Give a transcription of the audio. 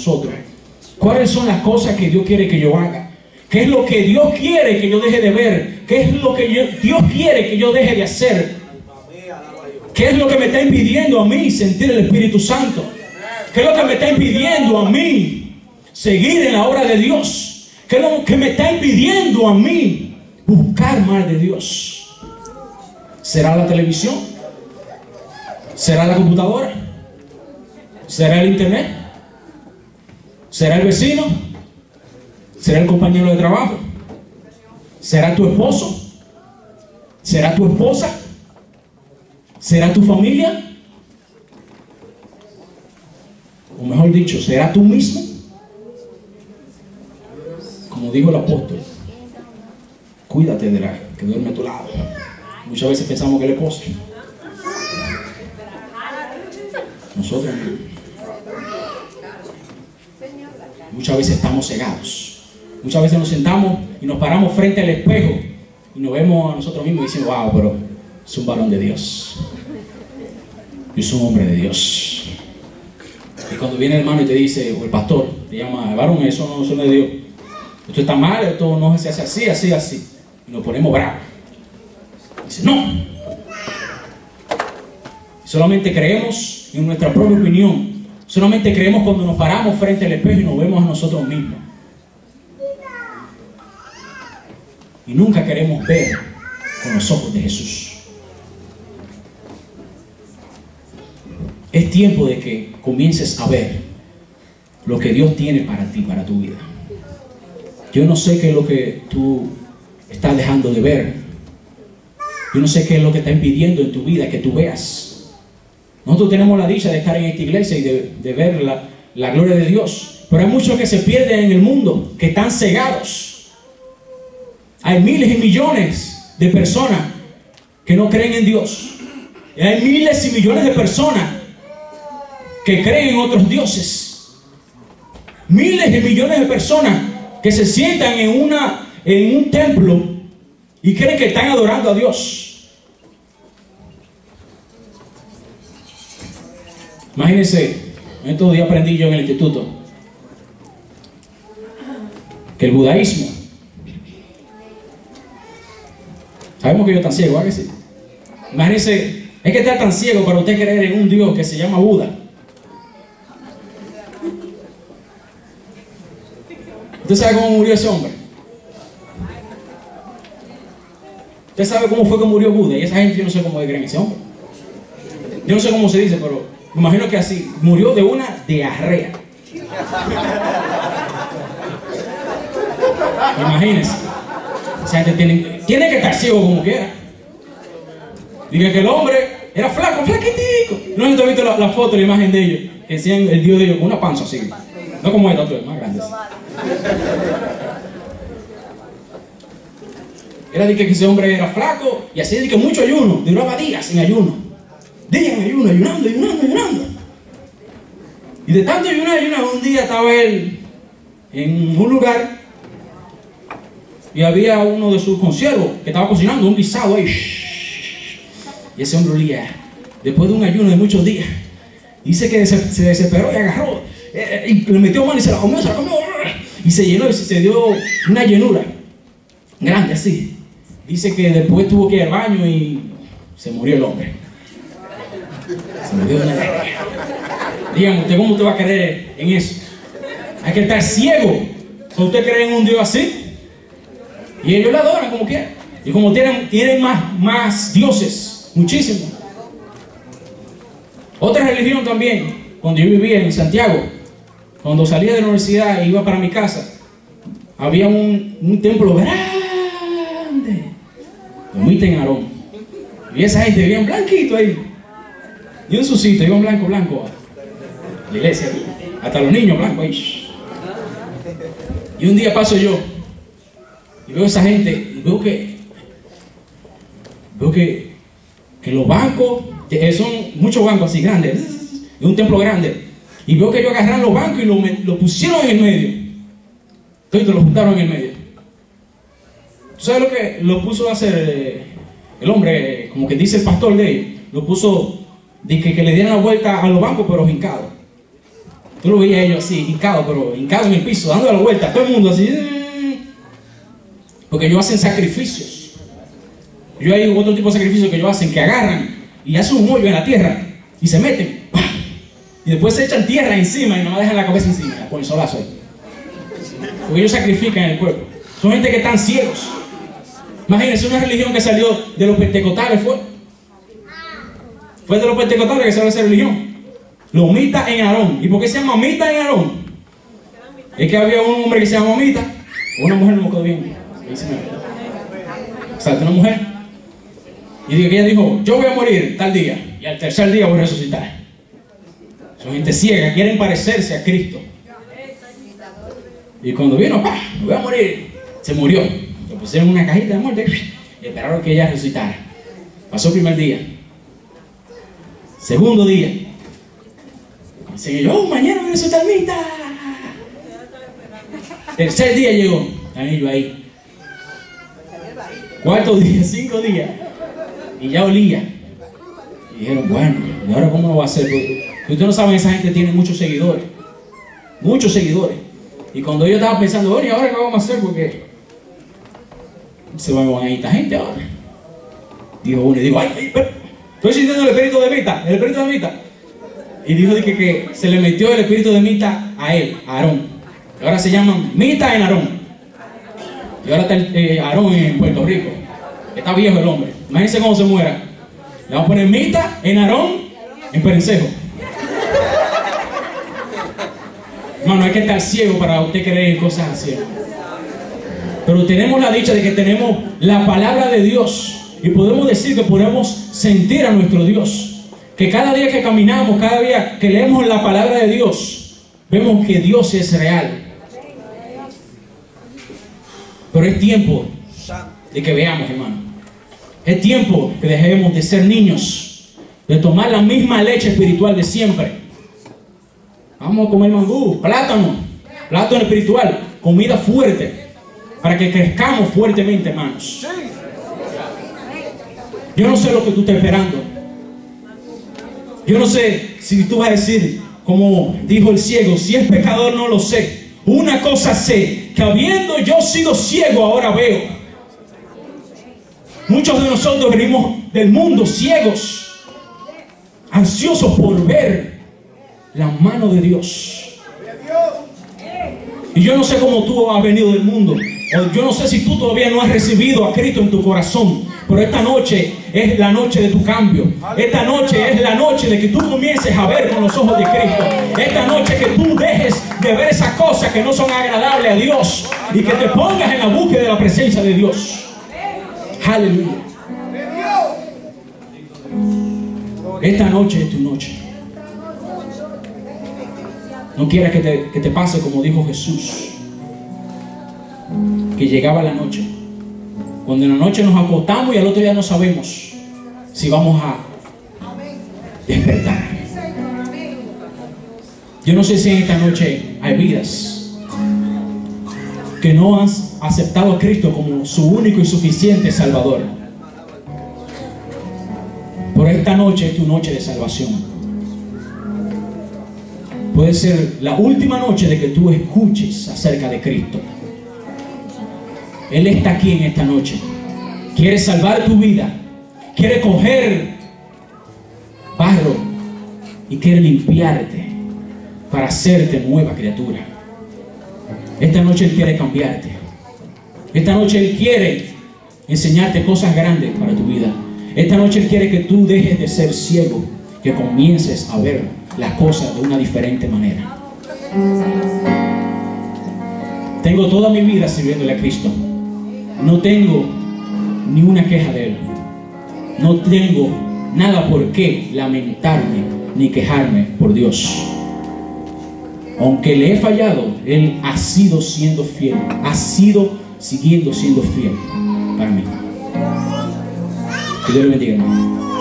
nosotros. ¿Cuáles son las cosas que Dios quiere que yo haga? ¿Qué es lo que Dios quiere que yo deje de ver? ¿Qué es lo que Dios quiere que yo deje de hacer? ¿Qué es lo que me está impidiendo a mí sentir el Espíritu Santo? ¿Qué es lo que me está impidiendo a mí seguir en la obra de Dios? ¿Qué es lo que me está impidiendo a mí buscar más de Dios? ¿Será la televisión? ¿Será la computadora? ¿Será el internet? ¿Será el vecino? ¿Será el compañero de trabajo? ¿Será tu esposo? ¿Será tu esposa? ¿Será tu familia? O mejor dicho, ¿será tú mismo? Como dijo el apóstol, cuídate de la que duerme a tu lado. Muchas veces pensamos que el esposo. Nosotros muchas veces estamos cegados. Muchas veces nos sentamos y nos paramos frente al espejo y nos vemos a nosotros mismos y decimos, wow, pero es un varón de Dios. Yo soy un hombre de Dios. Y cuando viene el hermano y te dice, o el pastor, te llama, varón, eso no es de Dios. Esto está mal, esto no se hace así, así, así. Y nos ponemos bravos. Dice, no. Solamente creemos en nuestra propia opinión. Solamente creemos cuando nos paramos frente al espejo y nos vemos a nosotros mismos. Y nunca queremos ver con los ojos de Jesús. Es tiempo de que comiences a ver lo que Dios tiene para ti, para tu vida. Yo no sé qué es lo que tú estás dejando de ver. Yo no sé qué es lo que está impidiendo en tu vida que tú veas. Nosotros tenemos la dicha de estar en esta iglesia y de ver la gloria de Dios. Pero hay muchos que se pierden en el mundo, que están cegados. Hay miles y millones de personas que no creen en Dios. Y hay miles y millones de personas que creen en otros dioses. Miles y millones de personas que se sientan en un templo y creen que están adorando a Dios. Imagínense, estos días aprendí yo en el instituto que el budaísmo, sabemos que yo tan ciego, ¿verdad que sí? Imagínense, es que estar tan ciego para usted creer en un Dios que se llama Buda. ¿Usted sabe cómo murió ese hombre? ¿Usted sabe cómo fue que murió Buda? Y esa gente, yo no sé cómo creen ese hombre. Yo no sé cómo se dice, pero me imagino que así. Murió de una diarrea. Imagínense. Esa gente tiene que estar ciego como quiera. Diga que el hombre era flaco, flaquitico. ¿No has visto la foto, la imagen de ellos? Que decían el Dios de ellos con una panza así. No como el otro, más grande. Era de que ese hombre era flaco y así de que mucho ayuno, duraba días en ayuno. Días en ayuno, ayunando. Y de tanto ayunar, un día estaba él en un lugar y había uno de sus consiervos que estaba cocinando un guisado ahí. Y ese hombre olía, después de un ayuno de muchos días, dice que se desesperó y agarró y le metió mano y se la comió. Y se llenó y se dio una llenura grande así. Dice que después tuvo que ir al baño y se murió el hombre. Se murió de una diarrea. Díganme, ¿usted cómo usted va a creer en eso? Hay que estar ciego para usted creer en un Dios así. Y ellos lo adoran como quieran. Y como tienen más dioses, muchísimos. Otra religión también, cuando yo vivía en Santiago, cuando salía de la universidad e iba para mi casa, había un templo grande, muy tenarón. Y esa gente vivía blanquito ahí. Y un sucito, iban blanco. La iglesia, hasta los niños blancos ahí. Y un día paso yo y veo a esa gente y veo que los bancos, son muchos bancos así grandes, es un templo grande. Y veo que ellos agarraron los bancos y lo pusieron en el medio. Entonces lo juntaron en el medio. ¿Tú sabes lo que lo puso a hacer el hombre? Como que dice el pastor de ellos. Lo puso de que le dieran la vuelta a los bancos, pero hincados. Tú lo veías ellos así, hincado, pero hincado en el piso, dando la vuelta, todo el mundo así. Porque ellos hacen sacrificios. Yo hay otro tipo de sacrificios que ellos hacen, que agarran y hacen un hoyo en la tierra y se meten, ¡pam! Y después se echan tierra encima y no dejan la cabeza encima, con el solazo ahí. Porque ellos sacrifican el cuerpo. Son gente que están ciegos. Imagínense una religión que salió de los pentecostales, fue de los pentecostales que salió esa religión. Los mitas en Aarón. ¿Y por qué se llama mitas en Aarón? Es que había un hombre que se llama Mita, o una mujer, no me acuerdo bien. O sea, una mujer. Y ella dijo, yo voy a morir tal día, y al tercer día voy a resucitar. Son gente ciega, quieren parecerse a Cristo. Y cuando vino, ¡pah! Me voy a morir. Se murió. Le pusieron una cajita de muerte y esperaron que ella resucitara. Pasó el primer día. Segundo día. Dice yo, mañana voy a resucitar Mita. Tercer día llegó. Están ellos ahí. Cuarto día, 5 días. Y ya olía. Y dijeron, bueno, ¿y ahora cómo lo va a hacer? Porque ustedes no saben, esa gente tiene muchos seguidores. Muchos seguidores. Y cuando yo estaba pensando, bueno, ¿y ahora qué vamos a hacer? Porque se van a ir esta gente ahora. Dijo uno, y digo, ay, pero estoy sintiendo el espíritu de Mita, el espíritu de Mita. Y dijo que se le metió el espíritu de Mita a él, a Aarón. Y ahora se llaman Mita en Aarón. Y ahora está Aarón en Puerto Rico. Está viejo el hombre. Imagínense cómo se muera. Le vamos a poner Mita en Aarón en Perencejo. No hay que estar ciego para usted creer en cosas así. Pero tenemos la dicha de que tenemos la palabra de Dios. Y podemos decir que podemos sentir a nuestro Dios. Que cada día que caminamos, cada día que leemos la palabra de Dios, vemos que Dios es real. Pero es tiempo de que veamos, hermano. Es tiempo que dejemos de ser niños, de tomar la misma leche espiritual de siempre. Vamos a comer mangú, plátano espiritual, comida fuerte, para que crezcamos fuertemente, hermanos. Yo no sé lo que tú estás esperando. Yo no sé si tú vas a decir, como dijo el ciego, si es pecador no lo sé. Una cosa sé, que habiendo yo sido ciego, ahora veo. Muchos de nosotros venimos del mundo ciegos, ansiosos por ver la mano de Dios. Y yo no sé cómo tú has venido del mundo, o yo no sé si tú todavía no has recibido a Cristo en tu corazón, pero esta noche es la noche de tu cambio. Esta noche es la noche de que tú comiences a ver con los ojos de Cristo. Esta noche que tú dejes de ver esas cosas que no son agradables a Dios y que te pongas en la búsqueda de la presencia de Dios. Aleluya. Esta noche es tu noche. No quieras que te pase como dijo Jesús, que llegaba la noche, cuando en la noche nos acostamos y al otro día no sabemos si vamos a despertar. Yo no sé si en esta noche hay vidas que no han aceptado a Cristo como su único y suficiente Salvador. Pero esta noche es tu noche de salvación. Puede ser la última noche de que tú escuches acerca de Cristo. Él está aquí en esta noche. Quiere salvar tu vida. Quiere coger barro y quiere limpiarte para hacerte nueva criatura. Esta noche Él quiere cambiarte. Esta noche Él quiere enseñarte cosas grandes para tu vida. Esta noche Él quiere que tú dejes de ser ciego, que comiences a ver las cosas de una diferente manera. Tengo toda mi vida sirviéndole a Cristo. No tengo ni una queja de Él. No tengo nada por qué lamentarme ni quejarme por Dios. Aunque le he fallado, Él ha sido siendo fiel. Ha sido siguiendo siendo fiel para mí. Que Dios le bendiga, hermano.